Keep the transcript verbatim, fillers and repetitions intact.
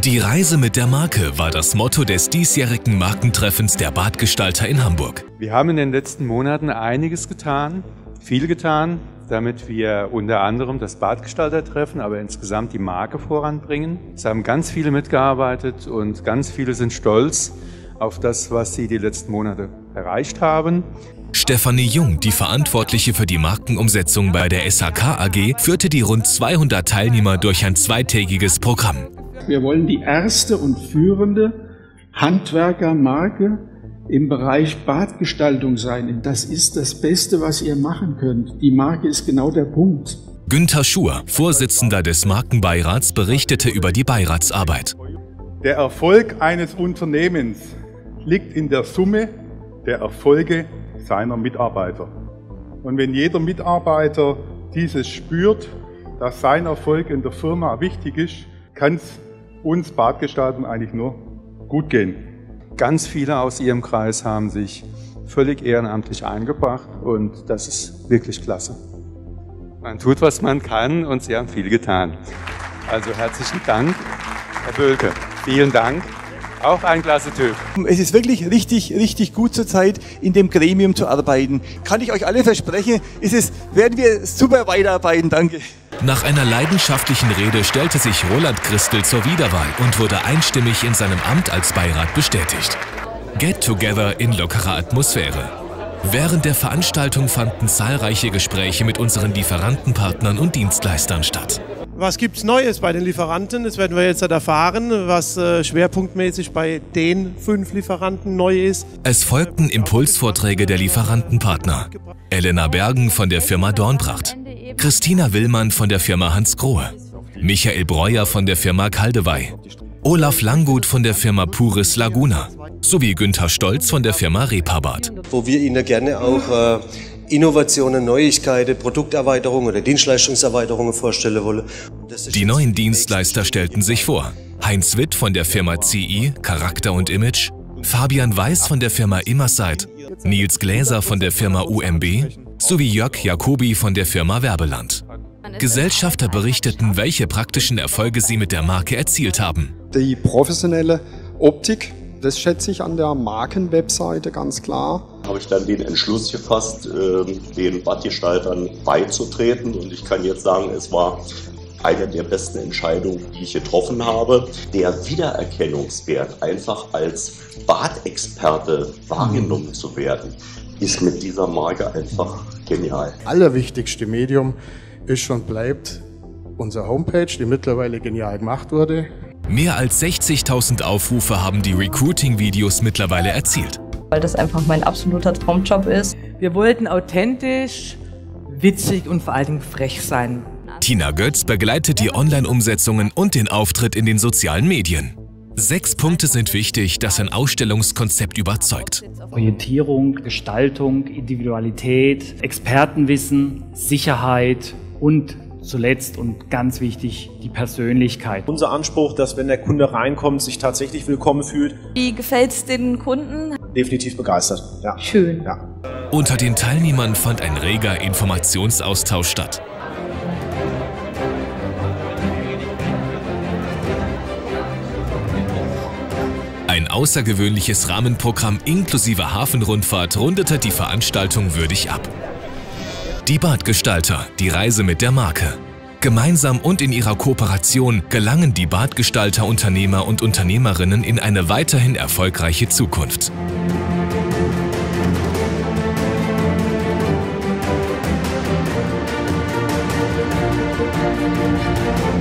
Die Reise mit der Marke war das Motto des diesjährigen Markentreffens der Badgestalter in Hamburg. Wir haben in den letzten Monaten einiges getan, viel getan, damit wir unter anderem das Badgestaltertreffen, aber insgesamt die Marke voranbringen. Es haben ganz viele mitgearbeitet und ganz viele sind stolz auf das, was sie die letzten Monate erreicht haben. Stefanie Jung, die Verantwortliche für die Markenumsetzung bei der S H K A G, führte die rund zweihundert Teilnehmer durch ein zweitägiges Programm. Wir wollen die erste und führende Handwerkermarke im Bereich Badgestaltung sein. Das ist das Beste, was ihr machen könnt. Die Marke ist genau der Punkt. Günther Schur, Vorsitzender des Markenbeirats, berichtete über die Beiratsarbeit. Der Erfolg eines Unternehmens liegt in der Summe der Erfolge seiner Mitarbeiter. Und wenn jeder Mitarbeiter dieses spürt, dass sein Erfolg in der Firma wichtig ist, kann es uns Badgestaltern eigentlich nur gut gehen. Ganz viele aus Ihrem Kreis haben sich völlig ehrenamtlich eingebracht und das ist wirklich klasse. Man tut, was man kann und Sie haben viel getan. Also herzlichen Dank, Herr Bölke. Vielen Dank. Auch ein klasse Typ. Es ist wirklich richtig, richtig gut zurzeit in dem Gremium zu arbeiten. Kann ich euch alle versprechen, ist es, werden wir super weiterarbeiten. Danke. Nach einer leidenschaftlichen Rede stellte sich Roland Christel zur Wiederwahl und wurde einstimmig in seinem Amt als Beirat bestätigt. Get Together in lockerer Atmosphäre. Während der Veranstaltung fanden zahlreiche Gespräche mit unseren Lieferantenpartnern und Dienstleistern statt. Was gibt es Neues bei den Lieferanten? Das werden wir jetzt erfahren, was äh, schwerpunktmäßig bei den fünf Lieferanten neu ist. Es folgten Impulsvorträge der Lieferantenpartner. Elena Bergen von der Firma Dornbracht, Christina Willmann von der Firma Hans Grohe, Michael Breuer von der Firma Kaldewey, Olaf Langgut von der Firma Puris Laguna sowie Günther Stolz von der Firma Repabad. Wo wir Ihnen gerne auch äh, Innovationen, Neuigkeiten, Produkterweiterungen oder Dienstleistungserweiterungen vorstellen wollen. Die neuen Dienstleister stellten sich vor. Heinz Witt von der Firma C I, Charakter und Image, Fabian Weiß von der Firma Immerside, Nils Gläser von der Firma U M B sowie Jörg Jacobi von der Firma Werbeland. Gesellschafter berichteten, welche praktischen Erfolge sie mit der Marke erzielt haben. Die professionelle Optik, das schätze ich an der Markenwebseite ganz klar. Habe ich dann den Entschluss gefasst, den Badgestaltern beizutreten und ich kann jetzt sagen, es war eine der besten Entscheidungen, die ich getroffen habe. Der Wiedererkennungswert, einfach als Badexperte wahrgenommen zu werden, ist mit dieser Marke einfach genial. Allerwichtigste Medium ist und bleibt unsere Homepage, die mittlerweile genial gemacht wurde. Mehr als sechzigtausend Aufrufe haben die Recruiting-Videos mittlerweile erzielt. Weil das einfach mein absoluter Traumjob ist. Wir wollten authentisch, witzig und vor allen Dingen frech sein. Tina Götz begleitet die Online-Umsetzungen und den Auftritt in den sozialen Medien. Sechs Punkte sind wichtig, dass ein Ausstellungskonzept überzeugt. Orientierung, Gestaltung, Individualität, Expertenwissen, Sicherheit und zuletzt und ganz wichtig, die Persönlichkeit. Unser Anspruch, dass wenn der Kunde reinkommt, sich tatsächlich willkommen fühlt. Wie gefällt es den Kunden? Definitiv begeistert. Ja. Schön. Ja. Unter den Teilnehmern fand ein reger Informationsaustausch statt. Ein außergewöhnliches Rahmenprogramm inklusive Hafenrundfahrt rundete die Veranstaltung würdig ab. Die Badgestalter, die Reise mit der Marke. Gemeinsam und in ihrer Kooperation gelangen die Badgestalter Unternehmer und Unternehmerinnen in eine weiterhin erfolgreiche Zukunft. Musik